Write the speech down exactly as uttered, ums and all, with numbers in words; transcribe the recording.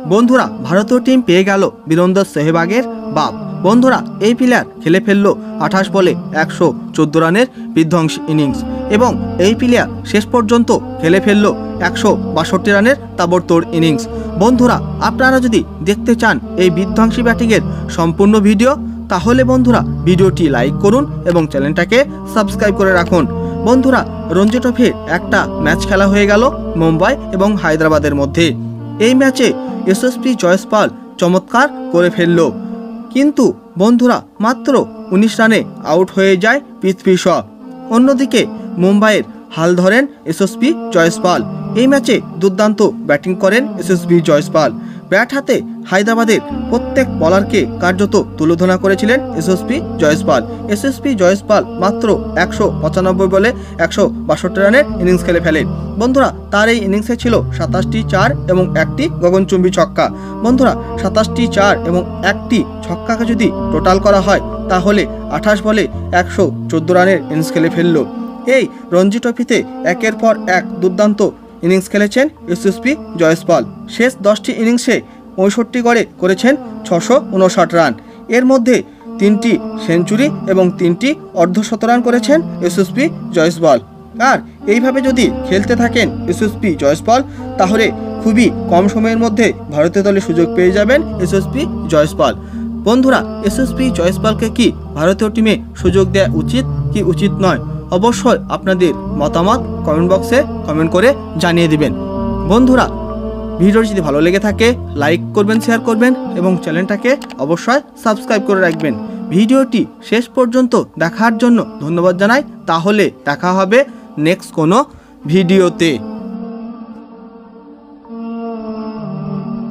বন্ধুরা ভারতীয় টিম পেয়ে গেল বীরেন্দ্র সেহবাগের বাপ। বন্ধুরা এই প্লেয়ার খেলে ফেললো আঠাশ বলে একশো চোদ্দো রানের বিধ্বংসী ইনিংস এবং এই প্লেয়ার শেষ পর্যন্ত খেলে ফেললো একশো বাষট্টি রানের তাবড়তোড় ইনিংস। বন্ধুরা আপনারা যদি দেখতে চান এই বিধ্বংসী ব্যাটিংয়ের সম্পূর্ণ ভিডিও, তাহলে বন্ধুরা ভিডিওটি লাইক করুন এবং চ্যানেলটাকে সাবস্ক্রাইব করে রাখুন। বন্ধুরা রঞ্জি ট্রফির একটা ম্যাচ খেলা হয়ে গেল মুম্বাই এবং হায়দ্রাবাদের মধ্যে। এই ম্যাচে এসএসপি জয়সওয়াল চমৎকার করে ফেলল, কিন্তু বন্ধুরা মাত্র উনিশ রানে আউট হয়ে যায় পৃথ্বী শ। অন্যদিকে মুম্বাইয়ের হাল ধরেন এসএসপি জয়সওয়াল। এই ম্যাচে দুর্দান্ত ব্যাটিং করেন এসএসপি জয়সওয়াল। ব্যাট হাতে হায়দ্রাবাদের প্রত্যেক বলারকে কার্যত তুলোধনা করেছিলেন এসএসপি জয়সওয়াল। এসএসপি জয়সওয়াল মাত্র একশো পঁচানব্বই বলে একশো বাষট্টি রানের ইনিংস খেলে ফেলে। বন্ধুরা তার এই ইনিংসে ছিল সাতাশটি চার এবং একটি গগনচুম্বী ছক্কা। বন্ধুরা সাতাশটি চার এবং একটি ছক্কাকে যদি টোটাল করা হয় তাহলে আঠাশ বলে একশো চোদ্দো রানের ইনিংস খেলে ফেলল। এই রঞ্জি ট্রফিতে একের পর এক দুর্দান্ত ইনিংস খেলেছেন এসএসপি জয়সওয়াল। শেষ দশটি ইনিংসে পঁয়ষট্টি গড়ে করেছেন ছশো উনষাট রান। এর মধ্যে তিনটি সেঞ্চুরি এবং তিনটি অর্ধশতরান করেছেন এসএসপি জয়সওয়াল। আর এইভাবে যদি খেলতে থাকেন এসএসপি জয়সওয়াল, তাহলে খুবই কম সময়ের মধ্যে ভারতীয় দলে সুযোগ পেয়ে যাবেন এসএসপি জয়সওয়াল। বন্ধুরা এসএসপি জয়সওয়ালকে কি ভারতীয় টিমে সুযোগ দেওয়া উচিত কি উচিত নয়, অবশ্যই আপনাদের মতামত কমেন্ট বক্সে কমেন্ট করে জানিয়ে দিবেন। বন্ধুরা ভিডিওটি যদি ভালো লেগে থাকে লাইক করবেন, শেয়ার করবেন এবং চ্যানেলটাকে অবশ্যই সাবস্ক্রাইব করে রাখবেন। ভিডিওটি শেষ পর্যন্ত দেখার জন্য ধন্যবাদ জানাই। তাহলে দেখা হবে নেক্সট কোনো ভিডিওতে।